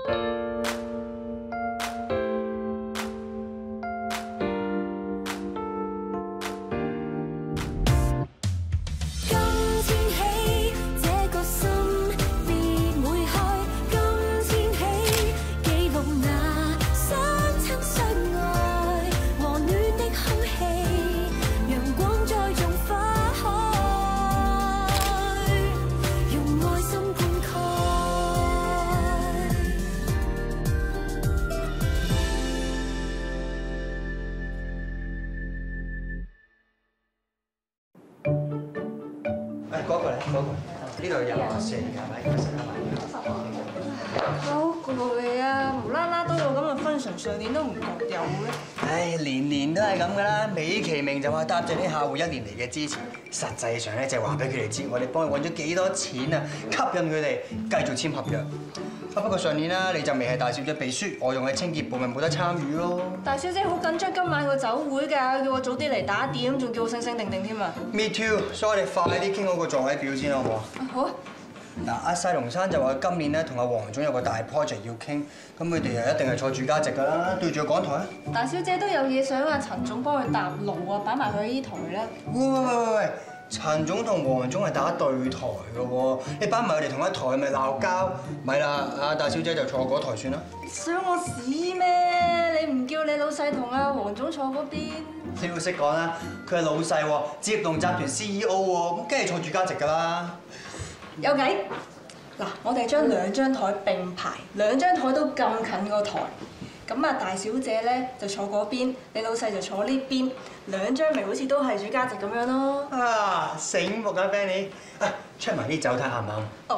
呢度有4㗎，係咪？ 好攰啊！無啦啦都有咁嘅 function， 上年都唔覺有嘅。 唉，年年都係咁㗎啦，美其名就話答謝啲客戶1年嚟嘅支持，實際上咧就係話俾佢哋知，我哋幫佢揾咗幾多錢啊，吸引佢哋繼續簽合約。不過上年啦，你就未係大小姐秘書，我用嘅清潔部咪冇得參與咯。 大小姐好緊張今晚個酒會㗎，叫我早啲嚟打點，仲叫我醒醒定定添啊 Me too， 所以我哋快啲傾好個座位表先好唔好啊？ 好啊。 嗱，阿細龍山就話今年咧同阿黃總有個大 project 要傾，咁佢哋又一定係坐住家席㗎啦，對住個講台啊！ 大小姐都有嘢想阿陳總幫佢搭路啊，擺埋佢喺呢台啦。 喂！陳總同黃總係打對台㗎喎，你擺埋佢哋同一台咪鬧交？咪啦，阿大小姐就坐嗰台算啦。 想我死咩？你唔叫你老細同阿黃總坐嗰邊？ 你要識講啦，佢係老細喎，置業動集團 CEO 喎，咁梗係坐住家席㗎啦。 有計嗱，我哋將2張台並排，2張台都咁近個台。咁啊，大小姐咧就坐嗰邊，你老細就坐呢邊，2張咪好似都係主家席咁樣咯。 啊，醒目啊 Benny！ 啊，出埋啲酒睇下唔啱？ 哦，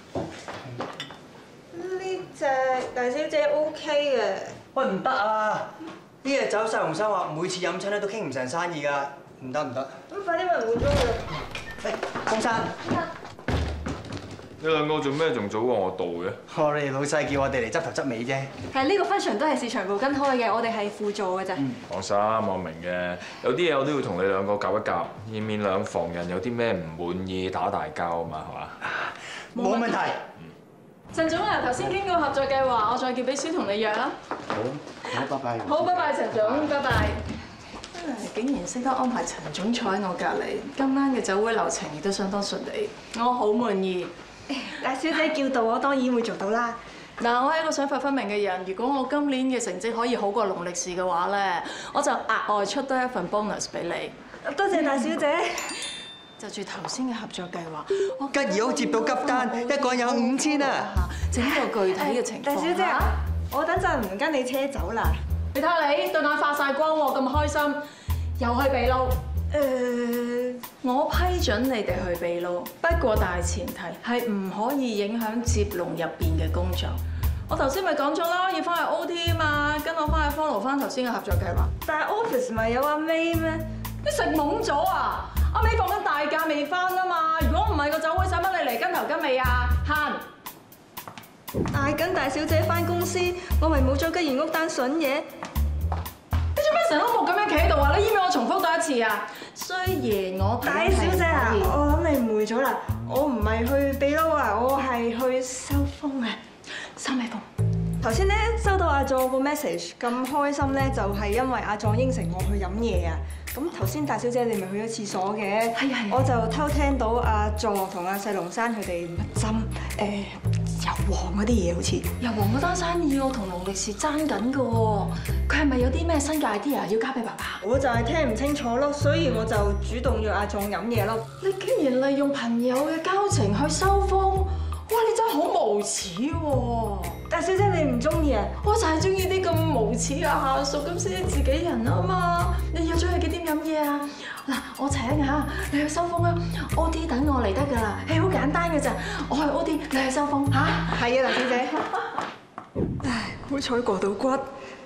呢隻大小姐 OK 嘅。 喂，唔得啊！呢隻酒細龍生話每次飲親咧都傾唔成生意㗎，唔得。 咁快啲咪換咗佢。 誒，公生。 你兩個做咩仲早過我到嘅？ 我哋老細叫我哋嚟執頭執尾啫。 係呢個 function 都係市場部跟開嘅，我哋係輔助嘅咋。 放心，我明嘅。有啲嘢我都要同你兩個夾一夾，以免兩房人有啲咩唔滿意打大交啊嘛，係嘛？ 冇問題。 陳總啊，頭先傾過合作計劃，我再叫秘書同你約啦。 好，拜拜。 好，拜拜，陳總，拜拜。竟然識得安排陳總坐喺我隔離，今晚嘅酒會流程亦都相當順利，我好滿意。 大小姐叫到，我當然會做到啦。 嗱，我係一個想法分明嘅人，如果我今年嘅成績可以好過農曆試嘅話咧，我就額外出多一份 bonus 俾你。 多謝大小姐。 就住頭先嘅合作計劃， 吉兒好接到急單，一個人有5000啊！ 整個具體嘅情況。 大小姐，我等陣唔跟你車走啦。 你睇下你對眼發晒光喎，咁開心，又去秘魯。我批准你哋去秘魯，不過大前提係唔可以影響接龍入邊嘅工作。我頭先咪講咗啦，要翻去 OT 啊嘛，跟我翻去 follow 翻頭先嘅合作計劃。 但係 office 咪有阿 May 咩？ 你食懵咗啊！阿 May 放緊大假未翻啊嘛，如果唔係個酒會使乜你嚟跟頭跟尾啊？慳！ 嗌緊大小姐翻公司，我咪冇咗間原屋單筍嘢。 你做咩成碌木咁樣企喺度啊？你要唔要我重複多一次啊？雖然我大小姐啊，我諗你誤會咗啦，我唔係去秘魯啊，我係去收風啊，收咩風？頭先咧收到阿壯個 message 咁開心咧，就係因為阿壯應承我去飲嘢啊。咁頭先大小姐你咪去咗廁所嘅，我就偷聽到阿壯同阿細龍山佢哋乜針油黃嗰啲嘢好似。 油黃嗰單生意我同農曆士爭緊㗎喎，佢係咪有啲咩新嘅 idea 要交俾爸爸？ 我就係聽唔清楚咯，所以我就主動約阿壯飲嘢咯。 你竟然利用朋友嘅交情去收風，哇！你真係好無恥喎！ 大小姐你唔中意啊？ 我就係中意啲咁無恥嘅下屬，咁先自己人啊嘛！你約咗佢幾點飲嘢啊？嗱，我請啊，你去收風啊 ！OT 等我嚟得㗎啦，係好簡單㗎咋，我去 OT，你去收風嚇。 係啊，大小姐。唉，好彩過到骨。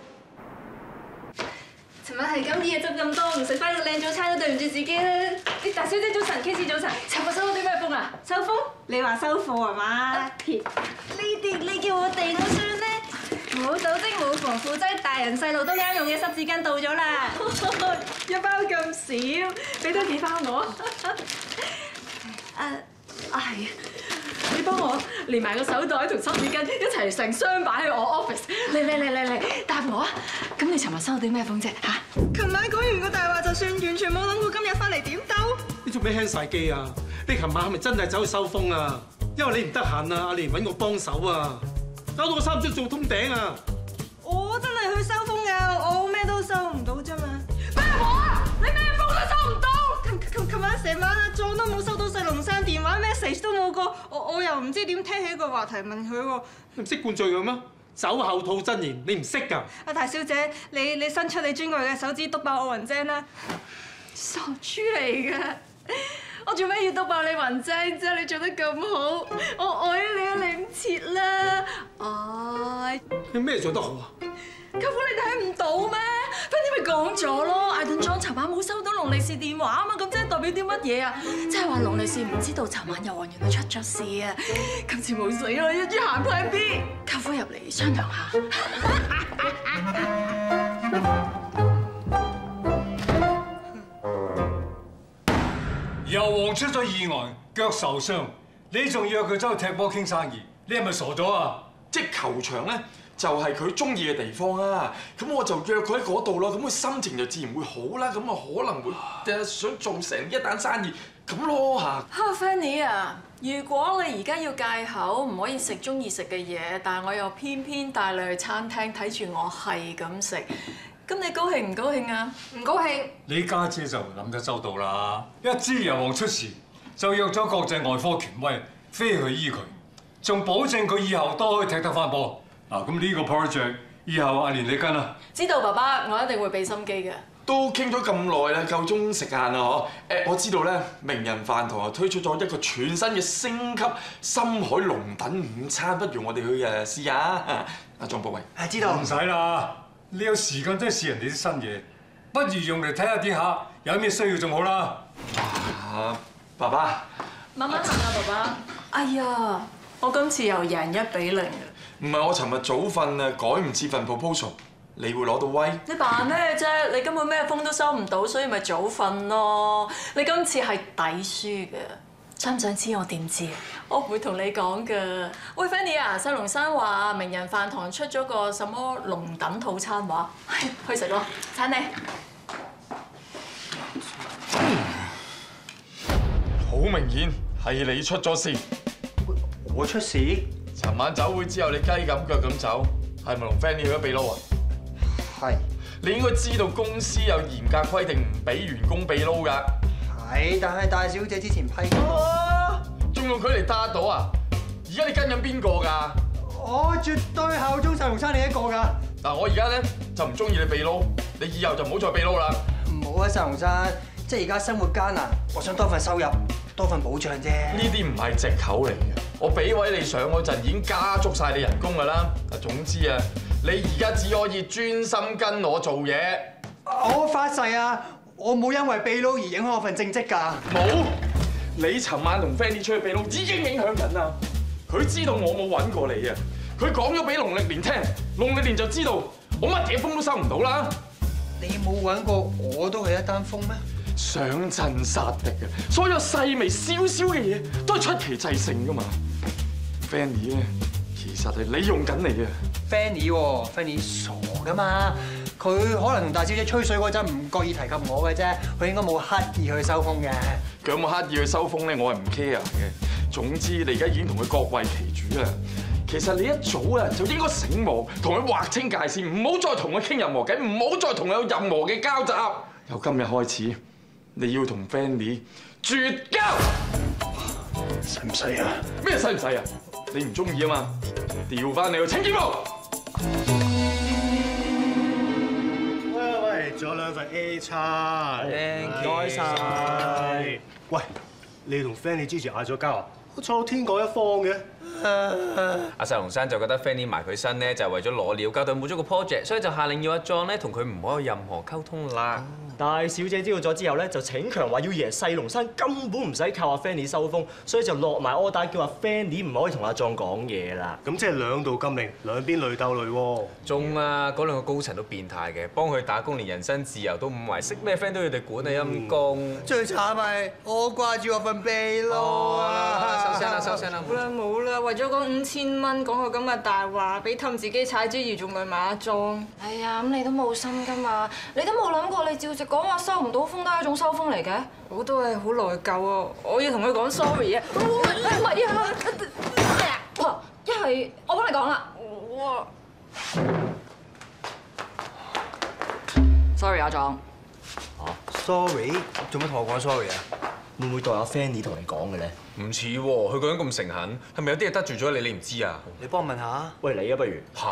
尋晚係咁啲嘢執咁多，唔食翻個靚早餐都對唔住自己啦！啲大小姐早晨，Kiss 早晨。尋日收到啲咩風啊？收風？你話收貨係嘛？呢啲你叫我哋都算咧，冇酒精冇防腐劑，大人細路都啱用嘅濕紙巾到咗啦。一包咁少，俾多幾包我。係啊， 你幫我連埋個手袋同濕紙巾一齊成箱擺喺我 office。嚟，答我啊！咁你尋日收到啲咩風啫嚇？ 琴晚講完個大話就算，完全冇諗過今日翻嚟點兜。 你做咩輕晒機啊？你琴晚係咪真係走去收風啊？因為你唔得閒啊，阿蓮揾我幫手啊，搞到我三唔知做通頂啊！ 我真係去收風㗎，我咩都收唔到啫嘛。 咩話？你咩風都收唔到？ 琴晚成晚阿壯都冇收到細龍山電話 message 都冇過，我又唔知點聽起個話題問佢喎。 你唔識灌醉佢咩？酒後吐真言，你唔識㗎？ 阿大小姐，你伸出你尊貴嘅手指篤爆我雲精啦！ 傻豬嚟㗎！我做咩要篤爆你雲精啫？你做得咁好，我愛你啊！嚟唔切啦！唉， 你咩做得好啊？ 舅父你睇唔到咩？Fanny咪講咗咯，艾頓莊尋晚冇收到龍利是電話啊嘛，咁即係代表啲乜嘢啊？即係話龍利是唔知道尋晚有人原來出咗事啊！今次冇死啦，一於行 Plan B。舅父入嚟商量下。 油王出咗意外，腳受傷，你仲約佢走去踢波傾生意，你係咪傻咗啊？ 即係球場咧，就係佢中意嘅地方啊！咁我就約佢喺嗰度咯，咁佢心情就自然會好啦，咁啊可能會想做成一單生意咁咯嚇。 Fanny 啊，如果你而家要戒口，唔可以食中意食嘅嘢，但係我又偏偏帶你去餐廳睇住我係咁食，咁你高興唔高興啊？唔高興。 你家姐就諗得周到啦，一知油王出事，就約咗國際外科權威飛去醫佢，仲保證佢以後都可以踢得翻波。嗱，咁呢個 project 以後阿蓮你跟啦。 知道爸爸，我一定會俾心機嘅。 都傾咗咁耐啦，夠鐘食晏啦嗬。我知道咧，名人飯堂啊推出咗一個全新嘅升級深海龍躉午餐，不如我哋去試下啊！阿莊博偉， 知道。 唔使啦，你有時間真係試人哋啲新嘢，不如用嚟睇下啲客有咩需要仲好啦。 爸爸， 慢慢行啊，爸爸。哎呀，我今次又贏1-0嘅。 唔係我尋日早瞓啊，改唔切份 proposal， 你會攞到威？ 你扮咩啫？你根本咩風都收唔到，所以咪早瞓咯。你今次係抵輸嘅，想唔想知我點知？我唔會同你講㗎。喂 Fanny 啊，細龍山話名人飯堂出咗個什麼龍躉套餐話，去食咯，請你。 好明顯係你出咗事。 我出事？ 尋晚酒會之後，你雞咁腳咁走，係咪同 Fanny 去咗秘撈啊？ 係。 你應該知道公司有嚴格規定唔俾員工秘撈㗎。 係，但係大小姐之前批過。 仲用佢嚟打到啊？而家你跟緊邊個㗎？ 我絕對效忠細龍山你一個㗎。 嗱，我而家咧就唔中意你秘撈，你以後就唔好再秘撈啦。 唔好啊，細龍山，即係而家生活艱難，我想多份收入，多份保障啫。 呢啲唔係藉口嚟嘅。我俾位你上嗰陣已經加足晒你人工㗎啦。總之啊，你而家只可以專心跟我做嘢。 我發誓啊，我冇因為秘撈而影響我份正職㗎。 冇，你尋晚同 Fanny 出去秘撈已經影響緊啦。佢知道我冇揾過你啊，佢講咗俾龍力蓮聽，龍力蓮就知道我乜嘢風都收唔到啦。 你冇揾過我都係一單風咩？ 上陣殺敵嘅，所有細微少少嘅嘢都係出奇制勝㗎嘛。Fanny 咧，其實係利用緊你嘅。 Fanny 傻㗎嘛？佢可能同大小姐吹水嗰陣唔覺意提及我嘅啫，佢應該冇刻意去收風嘅。 佢有冇刻意去收風咧？我係唔 care 嘅。總之你而家已經同佢各為其主啦。其實你一早啊就應該醒目，同佢劃清界線，唔好再同佢傾任何偈，唔好再同佢有任何嘅交集。由今日開始，你要同 Fanny 絕交。 使唔使啊？ 咩使唔使啊？你唔中意啊嘛？調翻你去清潔部。 喂，仲有2份 A 餐， 唔該晒。 喂，你同 Fanny 之前嗌咗交啊？我坐到天各一方嘅， 阿細龍山就覺得 Fanny 埋佢身咧，就係為咗攞料，搞到冇咗個 project，所以就下令要阿壯咧同佢唔可以有任何溝通啦。 大小姐知道咗之後咧，就逞強話要贏細龍山根本唔使靠阿 Fanny 收風，所以就落埋 order 叫阿 Fanny 唔可以同阿壯講嘢啦。 咁即係兩道禁令，兩邊累鬥累喎。 仲啊，嗰兩個高層都變態嘅，幫佢打工連人身自由都唔埋，識咩 friend 都要佢哋管啊陰公。 最慘係我掛住我份秘撈啊！ 收聲啦，收聲啦！ 冇啦冇啦，為咗嗰5000蚊講個咁嘅大話，俾氹自己踩之餘，仲累埋阿莊。 哎呀，咁你都冇心噶嘛？你都冇諗過你照直講話收唔到風都係一種收風嚟嘅？ 我都係好內疚啊！我要同佢講 sorry 啊！ 唔係啊！一係我幫你講啦。Sorry 阿壯。 sorry， 做乜同我講 sorry 啊？ 會唔會代阿 Fanny 同你講嘅咧？ 唔似喎，佢個人咁誠懇，係咪有啲嘢得罪咗你？你唔知啊？ 你幫我問下。 喂，你啊不如。 嚇！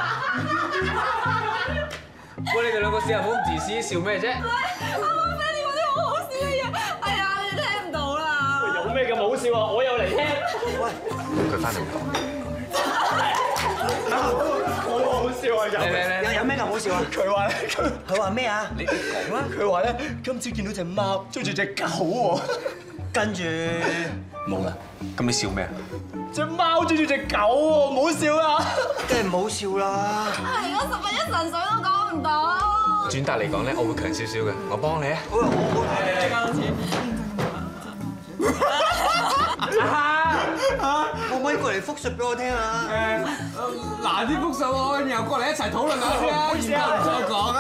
喂，你哋兩個試下唔好咁自私，笑咩啫？ 阿 Fanny 嗰啲好好笑嘅嘢，哎呀，你聽唔到啦！ 喂，有咩咁好笑啊？我又嚟聽。 喂， 佢翻嚟講。 好好笑啊！ 有咩咁好笑啊？佢話咩啊？ 你講啦。 佢話咧，今朝見到隻貓追住隻狗喎， 跟住冇啦。咁你笑咩啊？ 隻貓追住隻狗喎，唔好笑啊！ 梗係唔好笑啦。 係我十分一神水都講唔到。 轉達嚟講咧，我會強少少嘅，我幫你啊。 可唔可以過嚟復述俾我聽啊？ 嗱啲復述我，然後過嚟一齊討論下先啊，然後再講啊。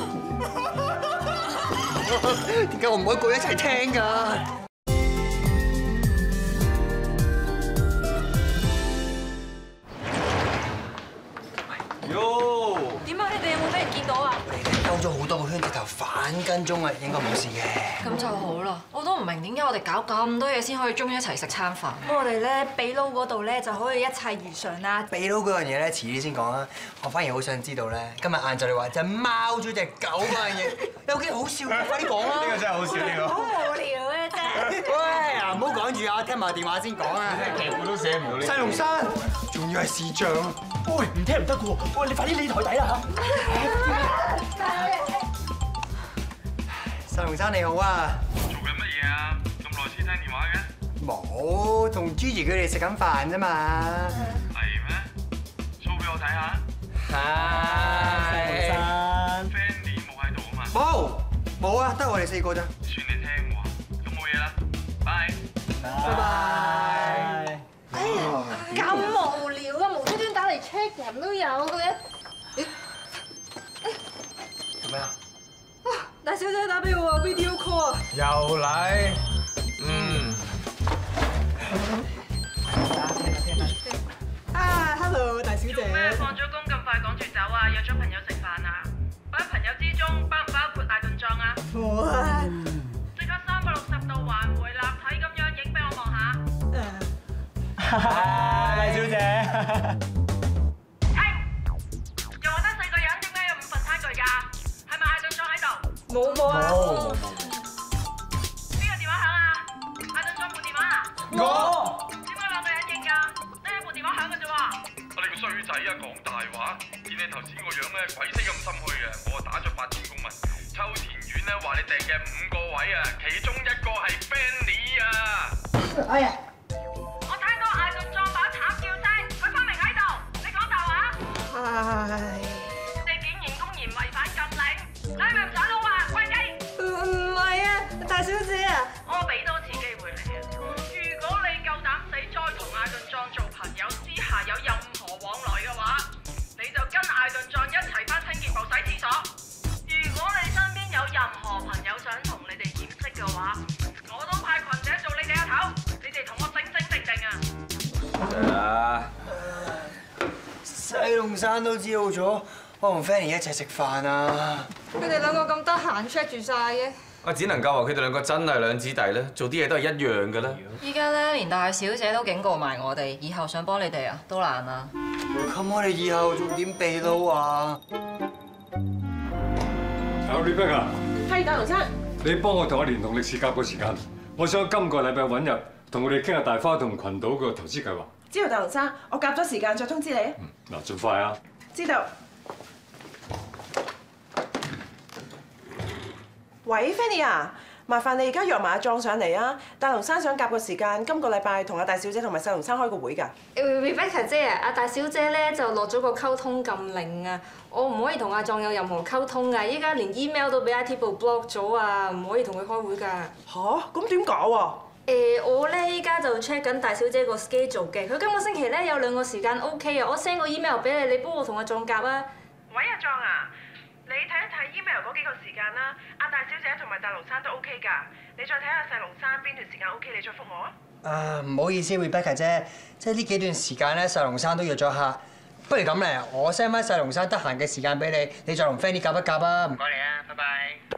點解我唔可以過嚟一齊聽㗎？ 點啊？你哋有冇俾人見到啊？ 兜咗好多個圈，直頭反跟蹤啊，應該冇事嘅。 咁就好啦。我都唔明點解我哋搞咁多嘢先可以終於一齊食餐飯。 我哋咧秘撈嗰度咧就可以一切如常啦。 秘撈嗰樣嘢咧，遲啲先講啦。我反而好想知道咧，今日晏晝你話隻貓追隻狗嗰樣嘢，有幾好笑嘅，快啲講啦！ 呢個真係好笑呢個。 好無聊嘅啫。 喂，唔好講住啊，聽埋電話先講啊。 劇本都寫唔到呢。 細龍山，仲要係視像。 喂，唔聽唔得嘅喎！喂，你快啲匿台底啦細龍山你好啊！ 做緊乜嘢啊？咁耐先聽電話嘅？ 冇，同 Gigi 佢哋食緊飯啫嘛。 係咩 ？show 俾我睇下。 細龍山。 Fanny 冇喺度啊嘛？ 冇啊，得我哋4個咋。 算你聽話，咁冇嘢啦，拜。 拜拜。 哎呀，咁無聊啊！無端端打嚟 check 人都有嘅。 做咩啊？ 大小姐打俾我啊 ，video call 啊。 又嚟。 Hello， 大小姐。 做咩放咗工咁快趕住走啊？約咗朋友食飯啊？班朋友之中包唔包括艾頓莊啊？即刻360度環迴立體咁樣影俾我望下。 大小姐。 又話得4個人，點解有5份餐具㗎？係咪艾頓莊喺度？ 冇啊。 邊個電話響啊？艾頓莊部電話啊？ 我。 點解2個人應㗎？得一部電話響嘅啫喎。 你個衰仔啊，講大話！見你頭先個樣咧，鬼死咁心虛嘅，我打咗8000公文。秋田苑咧話你訂嘅5個位啊，其中1個係 Fanny 啊！ 哎呀！ 我聽到艾頓莊把慘叫聲，佢分明喺度，你講大話？你竟然公然違反禁令，你係咪唔想撈啊？喂雞！ 唔係啊，大小姐啊。 我俾多次機會你啊！如果你夠膽死再同艾頓莊做朋友，私下有任何往來嘅話，你就跟艾頓莊一齊返清潔部洗廁所。如果你身邊有任何朋友想同你哋掩飾嘅話，我都派群姐做你哋阿頭，你哋同我整整定定啊！ 細龍山都知道咗，我同 Fanny 一齊食飯啊！ 佢哋兩個咁得閒 check 住晒嘅。 我只能夠話佢哋兩個真係兩姊弟咧，做啲嘢都係一樣嘅啦。 依家咧，連大小姐都警告埋我哋，以後想幫你哋啊，都難啦。 咁我哋以後仲點秘撈啊？ 阿 Rebecca 啊， 係大龍山。 你幫我同阿連同歷史夾個時間，我想今個禮拜揾日同我哋傾下大花同群島個投資計劃。 知道大龍生，我夾咗時間再通知你啊。 嗱，盡快啊！ 知道。喂 ，Fanny 啊，麻煩你而家約埋阿壯上嚟啊！大龍生想夾個時間，今個禮拜同阿大小姐同埋細龍生開個會㗎。 Rebecca 姐啊，阿大小姐咧就落咗個溝通禁令啊，我唔可以同阿壯有任何溝通㗎，依家連 email 都俾 IT 部 block 咗啊，唔可以同佢開會㗎。 吓？咁點搞啊？ 我咧依家就 check 緊大小姐個 schedule 嘅，佢今個星期咧有2個時間 OK 啊，我 send 個 email 俾你，你幫我同阿壯夾啊。 喂，阿壯啊，你睇一睇 email 嗰幾個時間啦，阿大小姐同埋大龍生都 OK 㗎，你再睇下細龍生邊段時間 OK，你再覆我啊。 唔好意思 Rebecca 姐，即係呢幾段時間咧，細龍生都約咗客，不如咁咧，我 send 翻細龍生得閒嘅時間俾你，你再同 Fanny 夾一夾啊。唔該你啊，拜拜。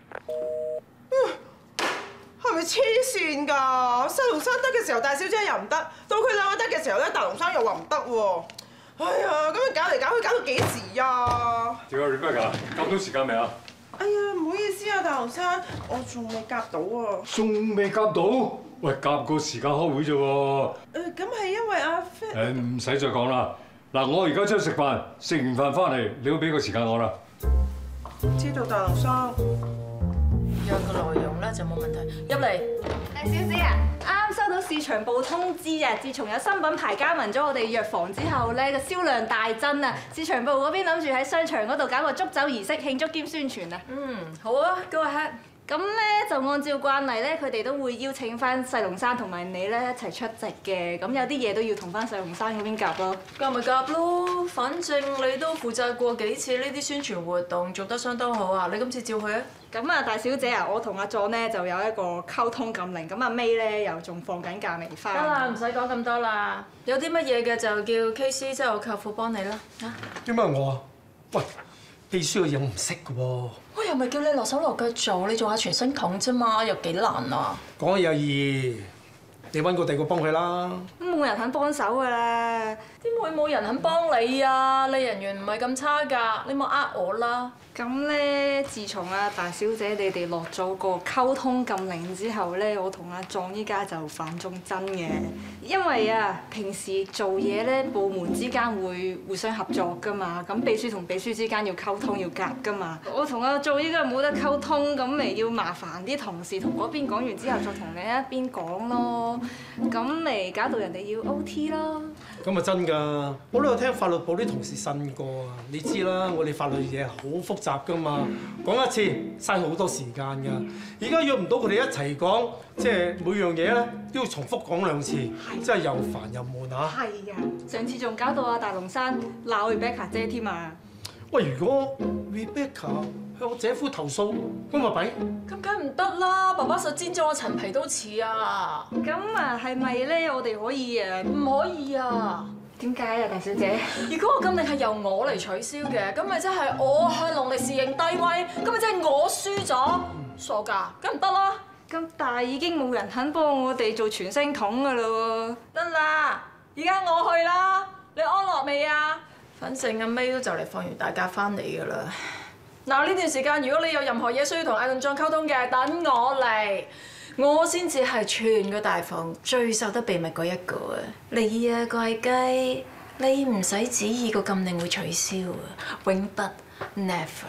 係咪黐線㗎？細龍生得嘅時候，大小姐又唔得；到佢兩個得嘅時候咧，大龍生又話唔得喎。哎呀，咁樣搞嚟搞去，搞到幾時啊？ 點啊 Rebecca，夾到時間未啊？ 哎呀，唔好意思啊，大龍生，我仲未夾到啊。 仲未夾到？喂，夾個時間開會啫喎。 咁係因為阿 Fanny。 唔使再講啦。嗱，我而家出去食飯，食完飯翻嚟，你要俾個時間我啦。 知道，大龍生。 約個內容咧就冇問題。入嚟， 大小姐啊，啱收到市場部通知啊，自從有新品牌加盟咗我哋藥房之後咧，個銷量大增啊！市場部嗰邊諗住喺商場嗰度搞個祝酒儀式慶祝兼宣傳啊。 好啊，Go ahead。 咁咧就按照慣例咧，佢哋都會邀請翻細龍生同埋你咧一齊出席嘅。咁有啲嘢都要同翻細龍生嗰邊夾咯。 夾咪夾咯，反正你都負責過幾次呢啲宣傳活動，做得相當好啊！你今次照去啊！ 咁啊，大小姐啊，我同阿壯咧就有一個溝通禁令，咁阿 May 咧又仲放緊假未翻。 得啦，唔使講咁多啦。有啲乜嘢嘅就叫 KC 即係我舅父幫你啦。嚇？ 點解我啊？喂，秘書嘅嘢我唔識嘅喎。 我又唔係叫你落手落腳做，你做下傳聲筒啫嘛，又幾難啊！ 講嘢有意，你揾個第二個幫佢啦。 都冇人肯幫手㗎啦。 點會冇人肯幫你啊？你人緣唔係咁差㗎，你冇呃我啦。 咁咧，自從阿大小姐你哋落咗個溝通禁令之後咧，我同阿壯依家就犯眾憎嘅。因為啊，平時做嘢咧，部門之間會互相合作㗎嘛，咁秘書同秘書之間要溝通要夾㗎嘛。我同阿壯依家冇得溝通，咁咪要麻煩啲同事同嗰邊講完之後，再同另一邊講咯。咁咪搞到人哋要 OT 咯。 咁啊真㗎，我都有聽法律部啲同事呻過啊。你知啦，我哋法律嘢好複雜㗎嘛，講一次嘥好多時間㗎。而家約唔到佢哋一齊講，即係每樣嘢咧都要重複講2次，真係又煩又悶啊！ 係啊，上次仲搞到阿大龍生鬧 Rebecca 姐添啊！ 喂，如果 Rebecca 向我姐夫投訴，咁咪弊？ 咁梗唔得啦！爸爸實煎咗我陳皮都似啊！ 咁啊，係咪咧？我哋可以誒？ 唔可以啊！ 點解啊，大小姐？ 如果個禁令係由我嚟取消嘅，咁咪即係我向農曆侍應低威，咁咪即係我輸咗，傻㗎？梗唔得啦！ 咁但係已經冇人肯幫我哋做傳聲筒㗎啦喎。 得啦，而家我去啦，你安樂未啊？反正阿 May 都就嚟放完大假翻嚟㗎啦。嗱，呢段時間如果你有任何嘢需要同艾頓莊溝通嘅，等我嚟，我先至係全個大房最守得秘密嗰一個啊！你啊，怪雞，你唔使旨意個禁令會取消啊，永不 never。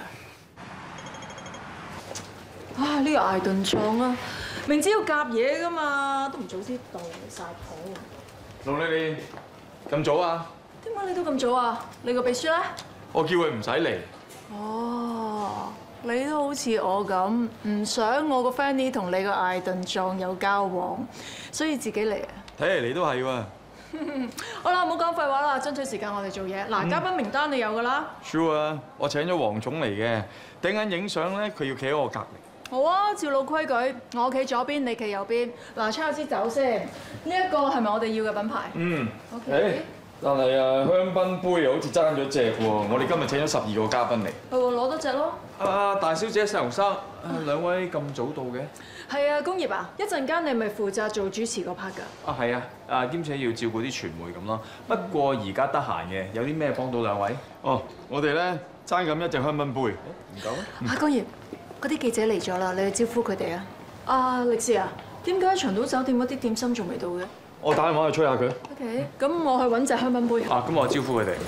啊，呢個艾頓莊啊，明知要夾嘢㗎嘛，都唔早啲到晒譜。 龍莉莉咁早啊？ 點解你都咁早啊？你個秘書咧？ 我叫佢唔使嚟。 哦，你都好似我咁，唔想我個 Fanny 同你個艾頓莊有交往，所以自己嚟啊！ 睇嚟你都係喎。 好啦，唔好講廢話啦，爭取時間我哋做嘢。嗱，嘉賓名單你有㗎啦。 Sure 啊，我請咗黃總嚟嘅，等陣影相咧，佢要企喺我隔離。 好啊，照老規矩，我企左邊，你企右邊。嗱，吹下支酒先。呢一個係咪我哋要嘅品牌？OK。 但係啊，香檳杯又好似爭咗隻喎。我哋今日請咗12個嘉賓嚟。 係喎，攞多隻咯。 大小姐、細龍生，兩位咁早到嘅？ 係啊，工業啊，一陣間你咪負責做主持嗰 part 㗎。 係啊，兼且要照顧啲傳媒咁咯。不過而家得閒嘅，有啲咩幫到兩位？哦，我哋咧爭咁一隻香檳杯，唔夠啊？ 工業，嗰啲記者嚟咗啦，你去招呼佢哋啊。力士啊，點解長島酒店嗰啲點心仲未到嘅？ 我打電話去催下佢。 OK， 咁我去揾隻香檳杯。 啊，咁我招呼佢哋。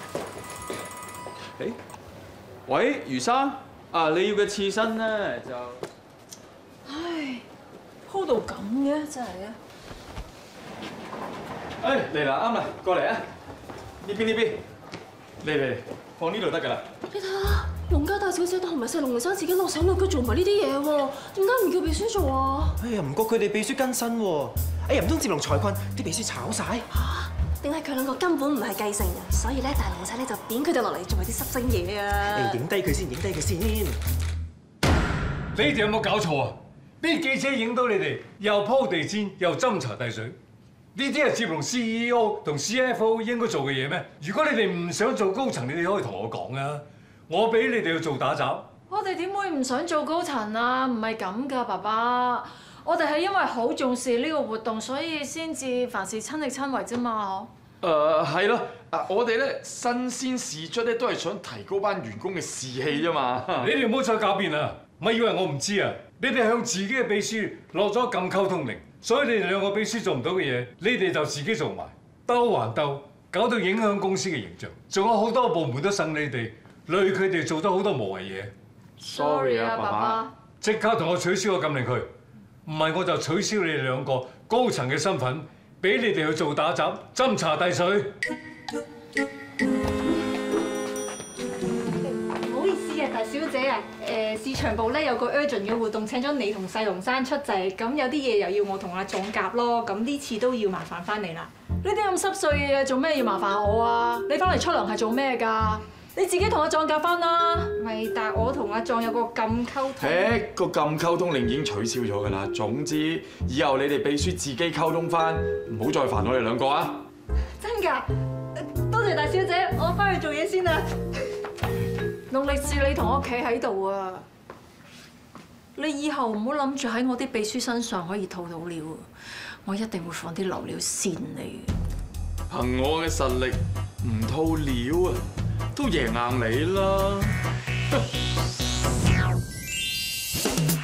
誒，喂，余生，啊，你要嘅刺身咧就…… 唉，鋪到咁嘅真係啊！ 誒嚟啦，啱啦，過嚟啊！呢邊，嚟，放呢度得㗎啦。 你睇下，龍家大小姐同埋細龍生自己落手落腳做埋呢啲嘢喎，點解唔叫秘書做啊？ 哎呀，唔覺佢哋秘書更新喎。哎呀，唔通接龍財困啲秘書炒晒？ 定係佢兩個根本唔係繼承人，所以咧大龍仔咧就扁佢哋落嚟做埋啲濕星嘢啊！ 影低佢先。 你哋有冇搞錯啊？啲記者影到你哋又鋪地氈又斟茶遞水，呢啲係接龍 CEO 同 CFO 應該做嘅嘢咩？如果你哋唔想做高層，你哋可以同我講啊！我俾你哋去做打雜。 我哋點會唔想做高層啊？唔係咁㗎，爸爸。我哋係因為好重視呢個活動，所以先至凡事親力親為啫嘛， 係咯，我哋咧新鮮事出咧都係想提高班員工嘅士氣啫嘛。 你哋唔好再狡辯啦，咪以為我唔知啊！你哋向自己嘅秘書落咗禁溝通令，所以你哋兩個秘書做唔到嘅嘢，你哋就自己做埋，鬥還鬥，搞到影響公司嘅形象。仲有好多部門都信你哋，累佢哋做咗好多無謂嘢。 Sorry 啊，爸爸。 即刻同我取消個禁令佢！唔係我就取消你哋兩個高層嘅身份，俾你哋去做打雜、斟茶遞水。 唔好意思啊，大小姐啊，市場部咧有個 urgent 嘅活動，請咗你同細龍山出席，咁有啲嘢又要我同阿壯夾咯，咁呢次都要麻煩翻你啦。 呢啲咁濕碎嘅嘢做咩要麻煩我啊？你翻嚟出糧係做咩㗎？你自己同阿壯夾翻啦。 咪，但係我同阿壯有個禁溝通。 個禁溝通令已經取消咗㗎啦。總之，以後你哋秘書自己溝通翻，唔好再煩我哋兩個啊！ 真㗎？多謝大小姐，我翻去做嘢先啦。 農曆是你同我企喺度啊！你以後唔好諗住喺我啲秘書身上可以套到料，我一定會放啲流料扇你。 憑我嘅實力，唔套料啊，都贏硬你啦！